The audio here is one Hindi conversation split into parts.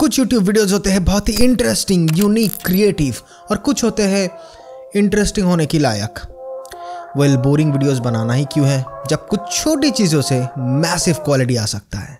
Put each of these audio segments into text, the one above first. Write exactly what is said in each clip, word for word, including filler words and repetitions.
कुछ यूट्यूब वीडियोस होते हैं बहुत ही इंटरेस्टिंग, यूनिक, क्रिएटिव और कुछ होते हैं इंटरेस्टिंग होने की लायक। वेल बोरिंग वीडियोस बनाना ही क्यों है जब कुछ छोटी चीज़ों से मैसिव क्वालिटी आ सकता है।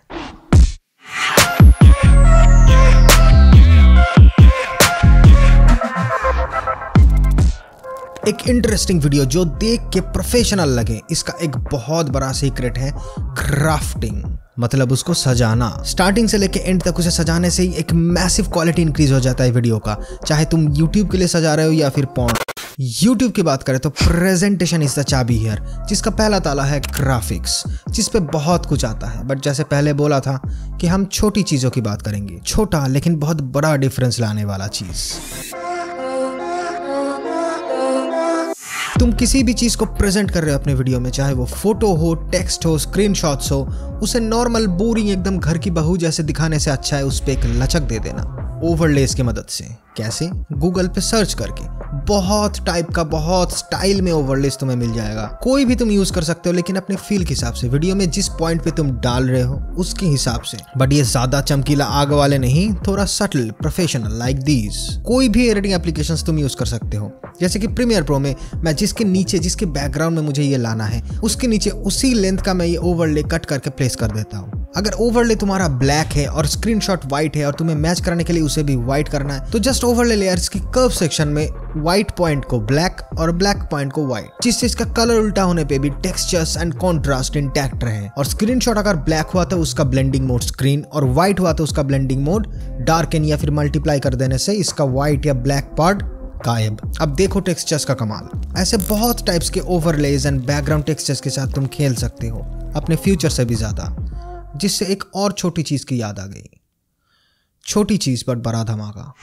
एक इंटरेस्टिंग वीडियो जो देख के प्रोफेशनल लगे, इसका एक बहुत बड़ा सीक्रेट है क्राफ्टिंग, मतलब उसको सजाना। स्टार्टिंग से लेके एंड तक उसे सजाने से ही एक मैसिव क्वालिटी इंक्रीज हो जाता है वीडियो का, चाहे तुम यूट्यूब के लिए सजा रहे हो या फिर पॉर्न। यूट्यूब की बात करें तो प्रेजेंटेशन इज द चाबी हियर, जिसका पहला ताला है ग्राफिक्स, जिस पे बहुत कुछ आता है। बट जैसे पहले बोला था कि हम छोटी चीज़ों की बात करेंगे, छोटा लेकिन बहुत बड़ा डिफरेंस लाने वाला चीज़। तुम किसी भी चीज को प्रेजेंट कर रहे हो अपने वीडियो में, चाहे वो फोटो हो, टेक्स्ट हो, स्क्रीनशॉट्स हो, उसे नॉर्मल बोरिंग एकदम घर की बहू जैसे दिखाने से अच्छा है उस पे एक लचक दे देना ओवरलेस की मदद से। कैसे? गूगल पे सर्च करके बहुत टाइप का, बहुत स्टाइल में ओवरलेस तुम्हें मिल जाएगा। कोई भी तुम यूज कर सकते हो, लेकिन अपने फील के हिसाब से, वीडियो में जिस पॉइंट पे तुम डाल रहे हो उसके हिसाब से। बट ये ज्यादा चमकीला आग वाले नहीं, थोड़ा सटल, प्रोफेशनल लाइक दीज। कोई भी एडिटिंग एप्लीकेशंस तुम यूज कर सकते हो, जैसे कि प्रीमियर प्रो में मैं जिसके नीचे, जिसके बैकग्राउंड में मुझे ये लाना है, उसके नीचे उसी लेंथ का मैं ये ओवरले कट करके प्लेस कर देता हूँ। अगर ओवरले तुम्हारा ब्लैक है और स्क्रीनशॉट व्हाइट है और तुम्हें मैच कराने के लिए उसे भी व्हाइट करना है, तो जस्ट ओवरले लेयर्स की कर्व सेक्शन में व्हाइट पॉइंट को ब्लैक और ब्लैक पॉइंट को व्हाइट, जिससे इसका कलर उल्टा होने पे भी टेक्सचर्स एंड कॉन्ट्रास्ट इंटैक्ट रहे। और स्क्रीनशॉट अगर ब्लैक हुआ तो उसका ब्लेंडिंग मोड स्क्रीन, और व्हाइट हुआ तो उसका ब्लेंडिंग मोड डार्कन या फिर मल्टीप्लाई कर देने से इसका व्हाइट या ब्लैक पार्ट गायब। अब देखो टेक्सचर्स का कमाल। ऐसे बहुत टाइप्स के ओवरलेज एंड बैकग्राउंड टेक्सचर्स के साथ तुम खेल सकते हो अपने फ्यूचर से भी ज्यादा, जिससे एक और छोटी चीज की याद आ गई। छोटी चीज पर बड़ा धमाका।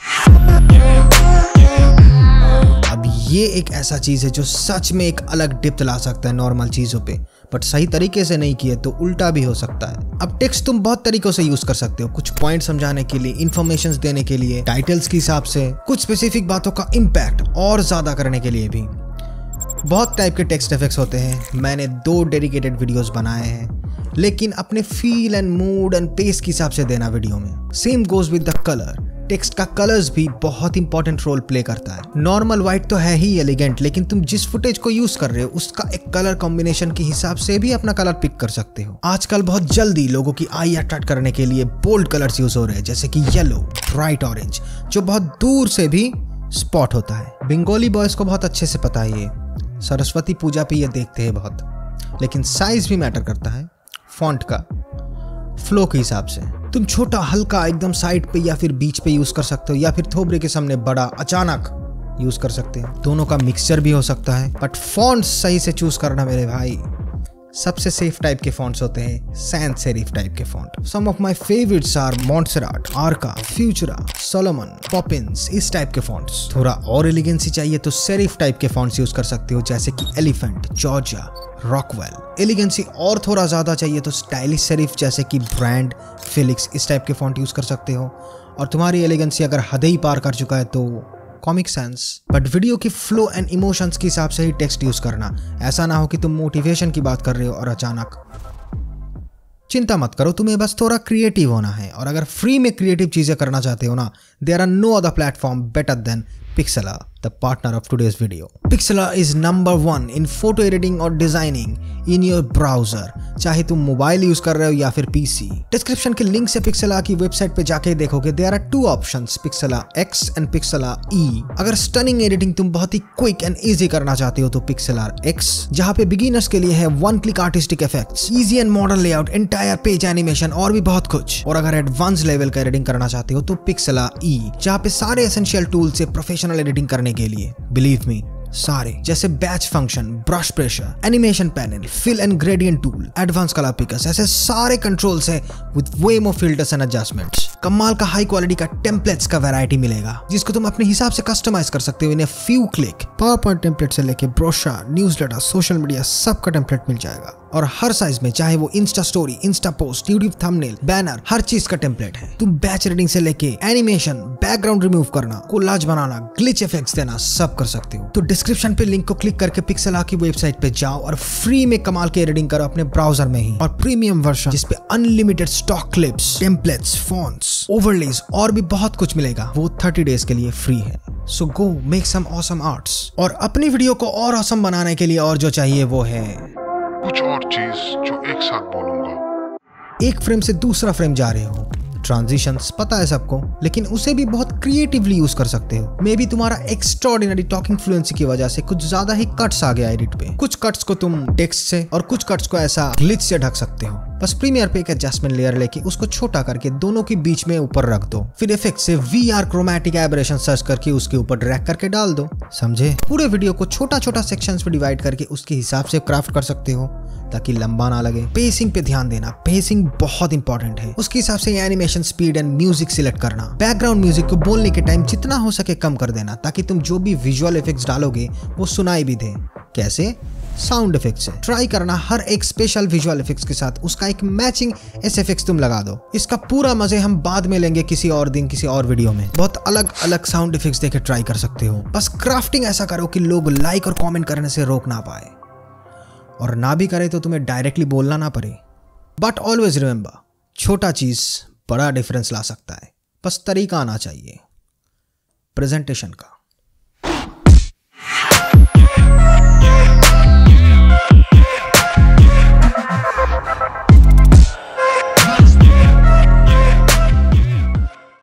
अब ये एक ऐसा चीज है जो सच में एक अलग डिप्थ ला सकता है नॉर्मल चीजों पे, बट सही तरीके से नहीं किए तो उल्टा भी हो सकता है। अब टेक्स्ट तुम बहुत तरीकों से यूज कर सकते हो, कुछ पॉइंट समझाने के लिए, इंफॉर्मेशंस देने के लिए, टाइटल्स के हिसाब से, कुछ स्पेसिफिक बातों का इम्पैक्ट और ज्यादा करने के लिए भी। बहुत टाइप के टेक्स्ट इफेक्ट्स होते हैं। मैंने दो डेडिकेटेड वीडियोस बनाए हैं, लेकिन अपने feel and mood and pace के हिसाब से देना वीडियो में। Same goes with the colour. Text का कलर्स भी बहुत इंपॉर्टेंट रोल प्ले करता है। नॉर्मल व्हाइट तो है ही एलिगेंट, लेकिन तुम जिस फुटेज को यूज कर रहे हो उसका एक कलर कॉम्बिनेशन के हिसाब से भी अपना कलर पिक कर सकते हो। आजकल बहुत जल्दी लोगों की आई अट्रैक्ट करने के लिए बोल्ड कलर्स यूज हो रहे हैं, जैसे कि येलो, ब्राइट ऑरेंज, जो बहुत दूर से भी स्पॉट होता है। बंगाली बॉयज को बहुत अच्छे से पता है, ये सरस्वती पूजा पे ये देखते हैं बहुत। लेकिन साइज भी मैटर करता है, फॉन्ट का, फ्लो के हिसाब से। तुम छोटा, हल्का, एकदम साइड पे या फिर बीच पे यूज कर सकते हो, या फिर थोबरे के सामने बड़ा, अचानक यूज कर सकते हो। दोनों का मिक्सचर भी हो सकता है, बट फॉन्ट सही से चूज करना मेरे भाई। सबसे सेफ टाइप के फॉन्ट्स होते हैं सैंस सेरिफ टाइप के font. Some of my favourites are Montserrat, Arca, Futura, Solomon, Poppins, इस टाइप के फॉन्ट्स। थोड़ा और एलिगेंसी चाहिए तो सेरिफ टाइप के फॉन्ट्स यूज कर सकते हो, जैसे कि एलिफेंट, जॉर्जिया, रॉकवेल। एलिगेंसी और थोड़ा ज्यादा चाहिए तो स्टाइलिश सेरिफ जैसे कि ब्रांड, फिलिक्स, इस टाइप के फॉन्ट यूज कर सकते हो। और तुम्हारी एलिगेंसी अगर हद ही पार कर चुका है तो कॉमिक सेंस। बट वीडियो की फ्लो एंड इमोशंस के हिसाब से ही टेक्स्ट यूज करना। ऐसा ना हो कि तुम मोटिवेशन की बात कर रहे हो और अचानक। चिंता मत करो, तुम्हें बस थोड़ा क्रिएटिव होना है। और अगर फ्री में क्रिएटिव चीजें करना चाहते हो ना, there are no other platform better than Pixela, the partner of today's video. Pixela is number one in photo editing or designing in your browser, चाहे तुम मोबाइल यूज कर रहे हो या फिर पीसी। डिस्क्रिप्शन के लिंक से Pixela की वेबसाइट पे जाके देखोगे, there are two options, Pixela X and Pixela E। अगर स्टनिंग एडिटिंग तुम बहुत ही क्विक एंड इजी करना चाहते हो तो Pixela X, जहाँ पे बिगिनर्स के लिए है one click artistic effects, easy and modern layout, entire page animation और भी बहुत कुछ। और अगर एडवांस लेवल का एडिटिंग करना चाहते हो तो Pixela E, जहाँ पे सारे एसेंशियल टूल से प्रोफेशनल एडिटिंग करने के लिए, बिलीव मी, सारे, जैसे batch function, brush pressure, animation panel, fill and gradient tool, advance colour pickers, ऐसे सारे कंट्रोल्स है with way more filters and adjustments. कमाल का हाई क्वालिटी का टेम्पलेट्स का वैरायटी मिलेगा, जिसको तुम अपने हिसाब से कस्टमाइज कर सकते हो in a few click. PowerPoint template से लेके ब्रोशर, न्यूज़लेटर, सोशल मीडिया, सबका टेम्पलेट मिल जाएगा। और हर साइज में, चाहे वो insta story, insta post, YouTube thumbnail, banner, हर चीज का टेम्पलेट है। तुम बैच रीडिंग से लेके एनिमेशन, बैकग्राउंड रिमूव करना, कोलाज बनाना, ग्लिच इफेक्ट्स देना, सब कर सकते हो। तो डिस्क्रिप्शन पे लिंक को क्लिक करके पिक्सेला की वेबसाइट पे जाओ और फ्री में कमाल के एडिटिंग करो अपने ब्राउजर में ही। और प्रीमियम वर्जन जिसपे unlimited stock clips, templates, fonts, overlays और भी बहुत कुछ मिलेगा, वो थर्टी डेज के लिए फ्री है। So go make some awesome arts. और अपनी वीडियो को और ऑसम बनाने के लिए और जो चाहिए वो है कुछ और चीज जो एक साथ बोलूंगा। एक फ्रेम से दूसरा फ्रेम जा रहे हो, ट्रांजिशंस पता है सबको, लेकिन उसे भी बहुत क्रिएटिवली यूज कर सकते हो। मे बी तुम्हारा एक्स्ट्राऑर्डिनरी टॉकिंग फ्लुएंसी की वजह से कुछ ज्यादा ही कट्स आ गया एडिट पे। कुछ कट्स को तुम टेक्स्ट से और कुछ कट्स को ऐसा ग्लिच से ढक सकते हो। बस प्रीमियर पे एक एडजस्टमेंट लेयर लेके उसको छोटा करके दोनों के बीच में ऊपर रख दो, फिर इफेक्ट से we are chromatic aberration search करके उसके ऊपर ड्रैग करके डाल दो। समझे? पूरे वीडियो को छोटा छोटा सेक्शंस में डिवाइड करके उसके हिसाब से क्राफ्ट कर सकते हो ताकि लंबा ना लगे। पेसिंग पे ध्यान देना, पेसिंग बहुत इंपॉर्टेंट है। उसके हिसाब से animation speed and music select करना। बैकग्राउंड म्यूजिक को बोलने के टाइम जितना हो सके कम कर देना ताकि तुम जो भी विजुअल इफेक्ट्स डालोगे वो सुनाई भी दे। कैसे? साउंड इफेक्ट से। ट्राई करना हर एक स्पेशल विजुअल इफेक्ट्स के साथ उसका एक मैचिंग एस इफेक्ट्स तुम लगा दो। इसका पूरा मजे हम बाद में लेंगे किसी और दिन, किसी और वीडियो में। बहुत अलग अलग साउंड इफेक्ट्स देके ट्राई कर सकते हो। बस क्राफ्टिंग ऐसा करो कि लोग लाइक और कमेंट करने से रोक ना पाए, और ना भी करे तो तुम्हें डायरेक्टली बोलना ना पड़े। बट ऑलवेज रिमेंबर, छोटा चीज बड़ा डिफरेंस ला सकता है, बस तरीका आना चाहिए प्रेजेंटेशन का।